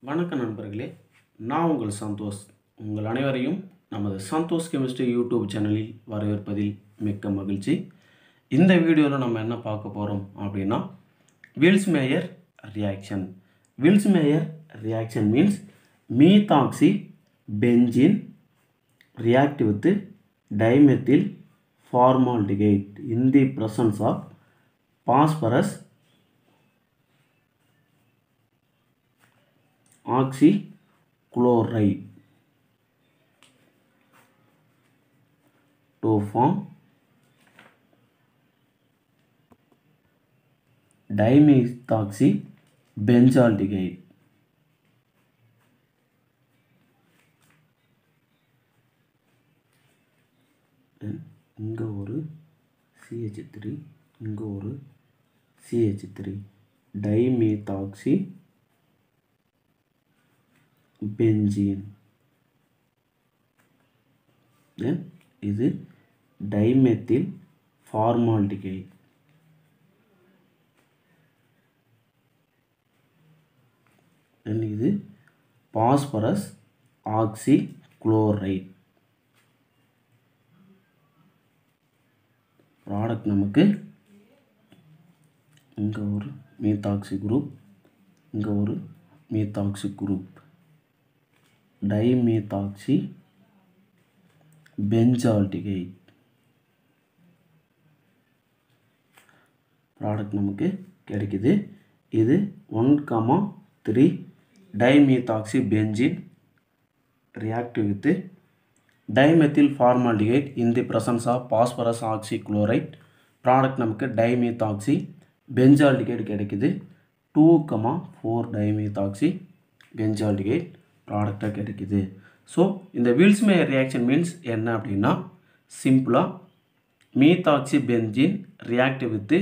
வணக்கம் நண்பர்களே, நான் உங்கள் சந்தோஷ். உங்கள் அனைவரையும் நமது சந்தோஷ் கெமிஸ்ட்ரி யூடியூப் சேனலில் வரவேற்பதில் மிக்க மகிழ்ச்சி. இந்த வீடியோவில் நம்ம என்ன பார்க்க போகிறோம் அப்படின்னா, Vilsmeier reaction. Vilsmeier reaction means methoxy benzene react with dimethyl formaldehyde in the presence of phosphorus oxychloride to form dimethoxy benzaldehyde. இங்கே ஒரு CH3, இங்கே ஒரு CH3, டைமீத்தாக்சி பென்சீன். தென் இது டைமெத்தில் ஃபார்மால்டிகைட். தென் இது பாஸ்பரஸ் ஆக்சிக்ளோரைட். ப்ராடக்ட் நமக்கு இங்கே ஒரு மீத்தாக்சி குரூப், இங்கே ஒரு methoxy group, dimethoxy benzaldehyde. Product நமக்கு கிடைக்குது. இது 1,3 dimethoxy benzene react with dimethyl formaldehyde in the presence of phosphorus oxychloride. Product நமக்கு டைமீத்தாக்சி பென்சால்டிகைட் கிடைக்குது. 2,4 டைமீத்தாக்சி பென்சால்டிகைட் ப்ராடக்டாக கிடைக்குது. ஸோ இந்த வில்ஸ்-மேயர் ரியாக்ஷன் மீன்ஸ் என்ன அப்படின்னா, சிம்பிளாக methoxy benzene react with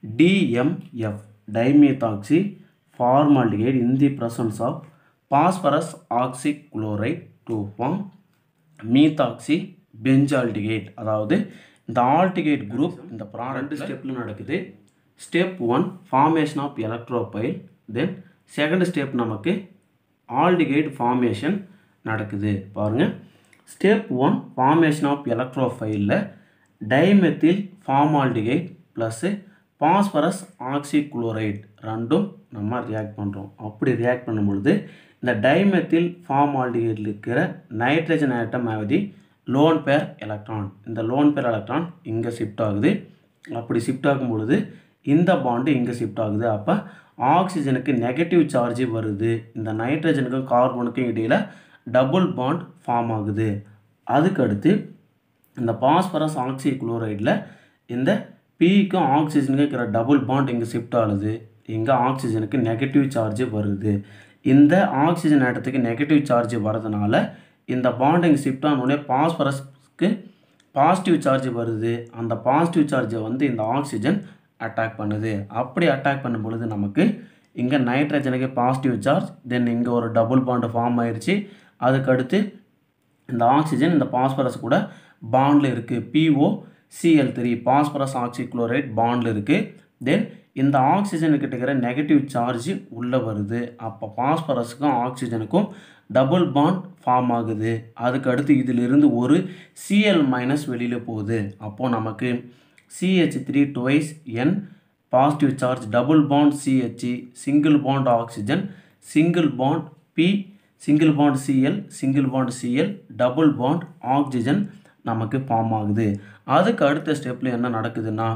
DMF dimethoxy formaldehyde in the presence of phosphorus oxychloride to form methoxy benzaldehyde. அதாவது இந்த ஆல்டிகைட் குரூப் இந்த ப்ராடக்ட் ஸ்டெப்பில் நடக்குது. Step 1 formation of electrophile. Then second step நமக்கு ஆல்டிகைட் ஃபார்மேஷன் நடக்குது. பாருங்கள், ஸ்டெப் 1 ஃபார்மேஷன் ஆஃப் எலக்ட்ரோஃபைலில் dimethyl formaldehyde plus phosphorus oxychloride ரெண்டும் நம்ம ரியாக்ட் பண்ணுறோம். அப்படி ரியாக்ட் பண்ணும்பொழுது இந்த டைமெத்தில் ஃபார்மால்டிகைடில் இருக்கிற நைட்ரஜன் ஆட்டம் ஆகுது லோன் பேர் எலக்ட்ரான். இந்த லோன் பேர் எலக்ட்ரான் இங்கே ஷிஃப்ட் ஆகுது. அப்படி ஷிஃப்ட் ஆகும் பொழுது இந்த பாண்டு இங்கே ஷிஃப்ட் ஆகுது. அப்போ ஆக்சிஜனுக்கு நெகட்டிவ் சார்ஜ் வருது. இந்த நைட்ரஜனுக்கும் கார்பனுக்கும் இடையில் டபுள் பாண்ட் ஃபார்ம் ஆகுது. அதுக்கடுத்து இந்த பாஸ்பரஸ் ஆக்சிக்ளோரைடில் இந்த பிக்கும் ஆக்சிஜனுக்கு இருக்கிற டபுள் பாண்ட் இங்கே ஷிஃப்ட் ஆகுது. இங்கே ஆக்சிஜனுக்கு நெகட்டிவ் சார்ஜ் வருது. இந்த ஆக்சிஜன் ஆட்டத்துக்கு நெகட்டிவ் சார்ஜ் வரதுனால இந்த பாண்டிங் ஷிஃப்ட் ஆனோடனே பாஸ்பரஸ்க்கு பாசிட்டிவ் சார்ஜ் வருது. அந்த பாசிட்டிவ் சார்ஜை இந்த ஆக்சிஜன் அட்டாக் பண்ணுது. அப்படி அட்டாக் பண்ணும் பொழுது நமக்கு இங்கே நைட்ரஜனுக்கு பாசிட்டிவ் சார்ஜ், தென் இங்கே ஒரு டபுள் பாண்டு ஃபார்ம் ஆயிடுச்சு. அதுக்கடுத்து இந்த ஆக்சிஜன் இந்த பாஸ்பரஸ் கூட பாண்டில் இருக்குது. POCl3 பாஸ்பரஸ் ஆக்சிக்ளோரைட் பாண்டில் இருக்குது. தென் இந்த ஆக்சிஜனுக்கிட்ட இருக்கிற நெகட்டிவ் சார்ஜ் உள்ளே வருது. அப்போ பாஸ்பரஸுக்கும் ஆக்சிஜனுக்கும் டபுள் பாண்ட் ஃபார்ம் ஆகுது. அதுக்கடுத்து இதிலிருந்து ஒரு Cl- வெளியில் போகுது. அப்போது நமக்கு CH3 twice N positive charge, double bond CH, single bond oxygen, single bond P, single bond Cl, single bond Cl, double bond oxygen நமக்கு ஃபார்ம் ஆகுது. அதுக்கு அடுத்த ஸ்டெப்பில் என்ன நடக்குதுன்னா,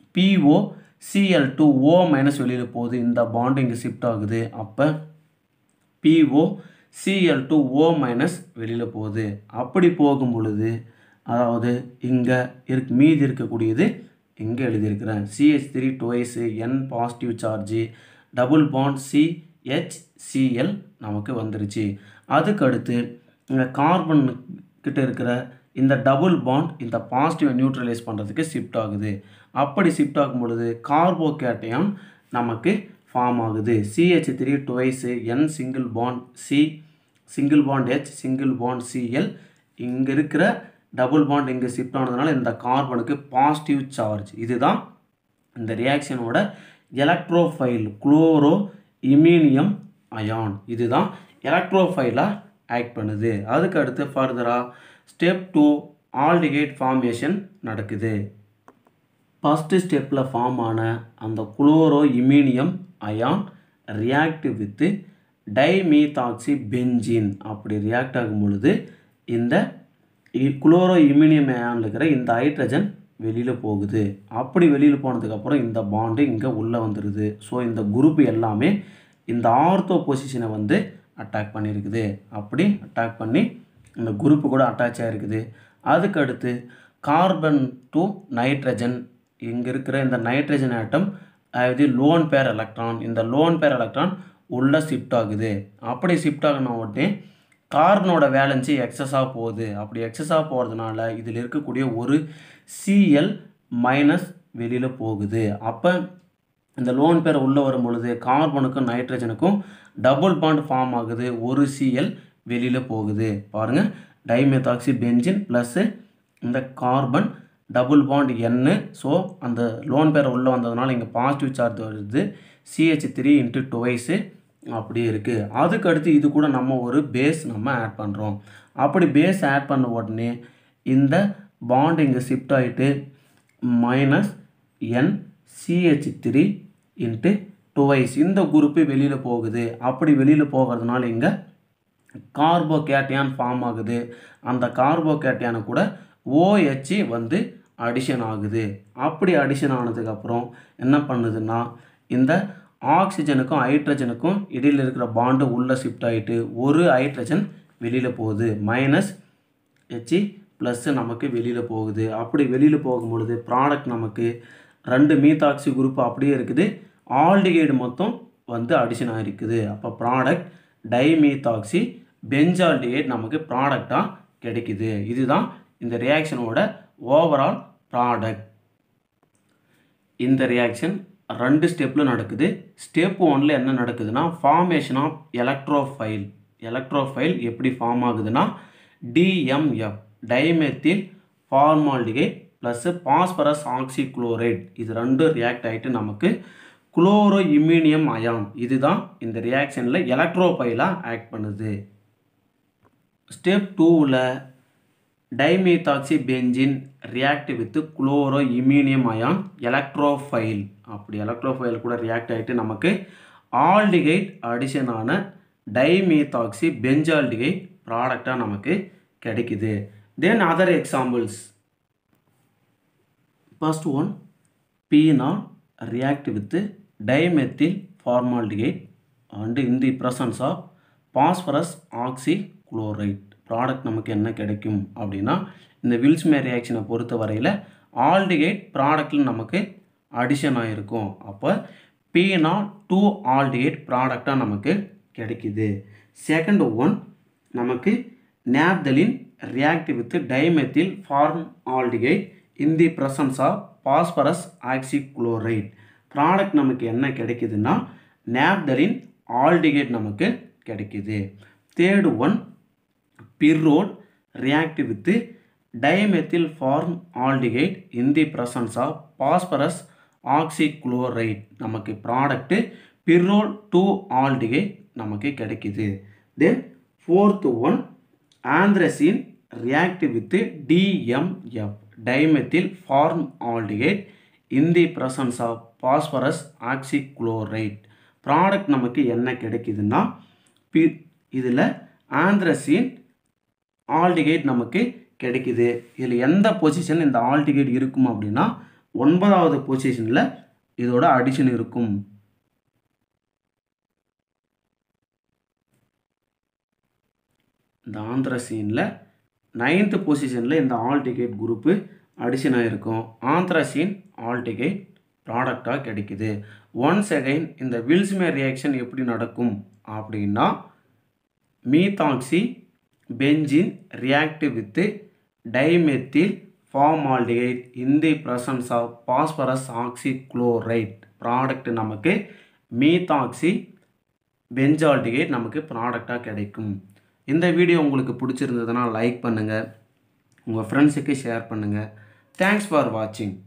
POCl2O- வெளியில் போகுது. இந்த பாண்டு இங்கே ஷிஃப்ட் ஆகுது. அப்போ POCl2O- வெளியில் போகுது. அப்படி போகும் பொழுது அதாவது இங்கே மீதி இருக்கக்கூடியது இங்கே எழுதியிருக்கிறேன். CH3 twice N positive charge, double bond CHCl நமக்கு வந்துருச்சு. அதுக்கடுத்து இங்கே கார்பன் கிட்ட இருக்கிற இந்த டபுள் பாண்ட் இந்த பாசிட்டிவை நியூட்ரலைஸ் பண்ணுறதுக்கு ஷிஃப்ட் ஆகுது. அப்படி ஷிஃப்ட் ஆகும் பொழுது கார்போகேட்டையான் நமக்கு ஃபார்ம் ஆகுது. CH3 twice N single bond C, single bond H, single bond Cl. இங்கே இருக்கிற டபுள் பாண்ட் இங்கே ஷிஃப்ட் ஆனதுனால இந்த கார்பனுக்கு பாசிட்டிவ் சார்ஜ். இதுதான் இந்த ரியாக்ஷனோட எலக்ட்ரோஃபைல் குளோரோ இமீனியம் அயான். இதுதான் எலக்ட்ரோஃபைலாக ஆக்ட் பண்ணுது. அதுக்கு அடுத்து ஃபர்தராக ஸ்டெப் 2 ஆல்டிகைட் ஃபார்மேஷன் நடக்குது. ஃபஸ்ட்டு ஸ்டெப்பில் ஃபார்ம் ஆன அந்த chloro iminium ion react with dimethoxy benzene. அப்படி ரியாக்ட் ஆகும் பொழுது இந்த குளோரோ இமீனியம் அயானில் இருக்கிற இந்த ஹைட்ரஜன் வெளியில் போகுது. அப்படி வெளியில் போனதுக்கப்புறம் இந்த பாண்டு இங்கே உள்ளே வந்துடுது. ஸோ இந்த குரூப் எல்லாமே இந்த ஆர்த்தோ பொசிஷனை வந்து அட்டாக் பண்ணியிருக்குது. அப்படி அட்டாக் பண்ணி இந்த குரூப்பு கூட அட்டாச் ஆகிருக்குது. அதுக்கடுத்து கார்பன் டு நைட்ரஜன், இங்கே இருக்கிற இந்த நைட்ரஜன் ஆட்டம் அதாவது லோன் பேர் எலக்ட்ரான், இந்த லோன் பேர் எலக்ட்ரான் உள்ளே ஷிஃப்ட் ஆகுது. அப்படி ஷிஃப்ட் ஆகின உடனே கார்பனோட வேலன்ஸு எக்ஸஸாக போகுது. அப்படி எக்ஸஸாக போகிறதுனால இதில் இருக்கக்கூடிய ஒரு Cl மைனஸ் வெளியில் போகுது. அப்போ இந்த லோன் பேர் உள்ளே வரும் பொழுது கார்பனுக்கும் நைட்ரஜனுக்கும் டபுள் பாண்ட் ஃபார்ம் ஆகுது. ஒரு Cl வெளியில் போகுது. பாருங்கள், டைமெத்தாக்சி பென்ஜின் ப்ளஸ்ஸு இந்த carbon double bond N. So அந்த லோன் பேர் உள்ளே வந்ததுனால இங்கே பாசிட்டிவ் சார்ஜ் வருது. CH3 × 2 அப்படியே இருக்குது. அதுக்கடுத்து இது கூட நம்ம ஒரு பேஸ் நம்ம ஆட் பண்ணுறோம். அப்படி பேஸ் ஆட் பண்ண உடனே இந்த பாண்ட் இங்கே ஷிஃப்ட் ஆகிட்டு -NCH3 × 2 இந்த குரூப்பு வெளியில் போகுது. அப்படி வெளியில் போகிறதுனால இங்கே கார்போகேட்டையான் ஃபார்ம் ஆகுது. அந்த கார்போகேட்டையானு கூட OH வந்து அடிஷன் ஆகுது. அப்படி அடிஷன் ஆனதுக்கப்புறம் என்ன பண்ணுதுன்னா இந்த ஆக்சிஜனுக்கும் ஹைட்ரஜனுக்கும் இடையில் இருக்கிற பாண்டு உள்ளே ஷிஃப்ட் ஆகிட்டு ஒரு ஹைட்ரஜன் வெளியில் போகுது. -H+ நமக்கு வெளியில் போகுது. அப்படி வெளியில் போகும்பொழுது ப்ராடக்ட் நமக்கு 2 மீத்தாக்சி குரூப் அப்படியே இருக்குது. ஆல்டிகைடு மொத்தம் வந்து அடிஷன் ஆகிருக்குது. அப்போ ப்ராடக்ட் டைமீத்தாக்சி பென்சால்டிகைட் நமக்கு ப்ராடக்டாக கிடைக்குது. இதுதான் இந்த ரியாக்ஷனோட ஓவரால் ப்ராடக்ட். இந்த ரியாக்ஷன் 2 ஸ்டெப்பில் நடக்குது. ஸ்டெப் 1ல் என்ன நடக்குதுன்னா ஃபார்மேஷன் ஆஃப் எலக்ட்ரோஃபைல். எலக்ட்ரோஃபைல் எப்படி ஃபார்ம் ஆகுதுன்னா DMF dimethyl formaldehyde plus phosphorus oxychloride இது 2 ரியாக்ட் ஆகிட்டு நமக்கு குளோரோ இமீனியம் அயான். இதுதான் இந்த ரியாக்ஷனில் எலக்ட்ரோஃபைலாக ஆக்ட் பண்ணுது. ஸ்டெப் 2ல் dimethoxy benzene react with chloro iminium ion electrophile. அப்படி எலக்ட்ரோஃபைல் கூட ரியாக்ட் ஆகிட்டு நமக்கு ஆல்டிகைட் அடிஷனான டைமீத்தாக்சி பென்சால்டிகைட் ப்ராடக்டாக நமக்கு கிடைக்குது. Then other examples. First one phenol react with dimethyl formaldehyde and in the presence of phosphorus oxychloride product நமக்கு என்ன கிடைக்கும் அப்படின்னா இந்த வில்ஸ்மேர் ரியாக்ஷனை பொறுத்த வரையில் ஆல்டிகைட் ப்ராடக்டில் நமக்கு அடிஷன் ஆகிருக்கும். அப்போ பீனால் 2 ஆல்டிகைட் ப்ராடக்டாக நமக்கு கிடைக்குது. செகண்ட் ஒன் நமக்கு naphthalene react with dimethyl formaldehyde in the presence of phosphorus oxychloride product நமக்கு என்ன கிடைக்குதுன்னா நேப்தலின் ஆல்டிகைட் நமக்கு கிடைக்குது. Third one pyrrole react with dimethyl formaldehyde in the presence of phosphorus oxychloride நமக்கு ப்ராடக்ட்டு பிர்ரோல் 2 ஆல்டிகைட் நமக்கு கிடைக்குது. Then fourth one anthracene react with DMF dimethyl formaldehyde in the presence of phosphorus oxychloride product நமக்கு என்ன கிடைக்குதுன்னா இதில் ஆந்த்ரசின் aldehyde நமக்கு கிடைக்குது. இதில் எந்த பொசிஷன் இந்த ஆல்டிகைட் இருக்கும் அப்படின்னா 9வது பொசிஷனில் இதோட அடிஷன் இருக்கும். இந்த ஆந்த்ரசீனில் 9th பொசிஷனில் இந்த ஆல்டிகைட் குரூப்பு அடிஷன் ஆகிருக்கும். ஆந்த்ரசீன் ஆல்டிகைட் ப்ராடக்டாக கிடைக்குது. ஒன்ஸ் அகைன் இந்த வில்ஸ்மேர் ரியாக்ஷன் எப்படி நடக்கும் அப்படின்னா methoxy benzene react with dimethyl formaldehyde in the presence of phosphorus oxychloride product நமக்கு மீத்தாக்சி பென்சால்டிகைட் நமக்கு ப்ராடக்டாக கிடைக்கும். இந்த வீடியோ உங்களுக்கு பிடிச்சிருந்ததுன்னா லைக் பண்ணுங்கள், உங்கள் ஃப்ரெண்ட்ஸுக்கு ஷேர் பண்ணுங்கள். தேங்க்ஸ் ஃபார் வாட்சிங்.